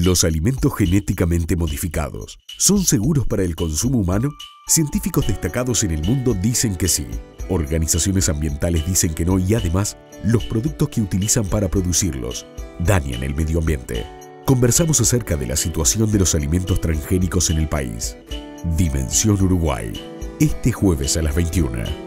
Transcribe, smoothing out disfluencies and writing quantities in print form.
¿Los alimentos genéticamente modificados son seguros para el consumo humano? Científicos destacados en el mundo dicen que sí. Organizaciones ambientales dicen que no y además, los productos que utilizan para producirlos dañan el medio ambiente. Conversamos acerca de la situación de los alimentos transgénicos en el país. Dimensión Uruguay, este jueves a las 21.